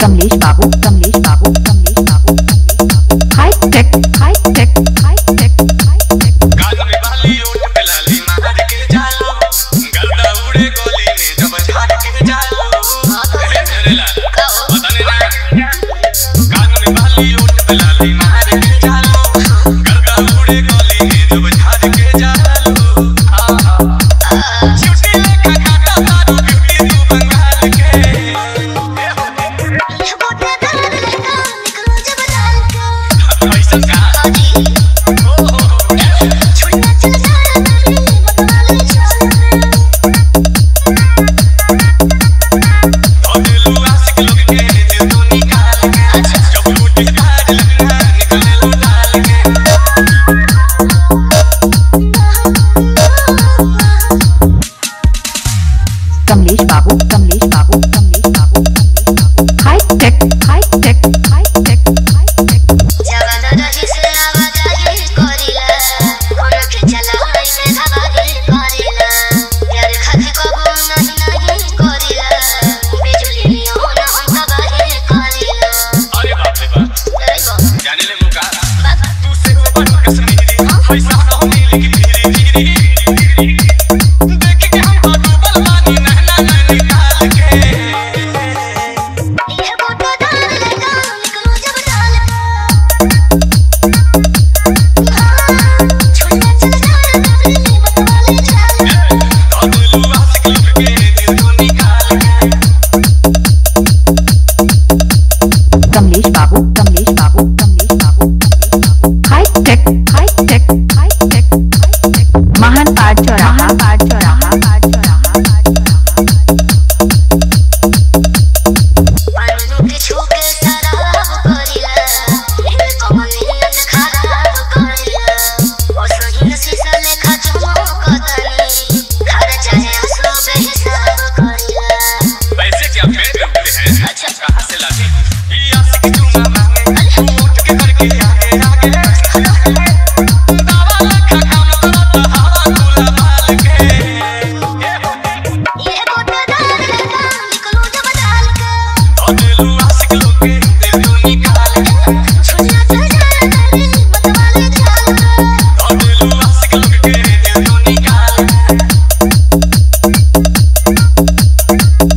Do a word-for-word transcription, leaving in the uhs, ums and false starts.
कमलेश बाबू कमलेश बाबू कमलेश बाबू कमलेश बाबू high tech high tech high tech high tech कान में बाली ओट पे लाली मार के जालो गर्दा उड़े गोली ने जब झाड़ के जालो अरे ला पता नहीं ना कान में बाली ओट पे लाली मार के जालो गर्दा उड़े गोली ने जब झाड़ के जालो हां हां छुट्टी लेके काटा तारू ब्यूटी तू बंगाल के ऐसा का कमलेश बाबू कमलेश बाबू कमलेश बाबू कमलेश बाबू हाई टेक हाई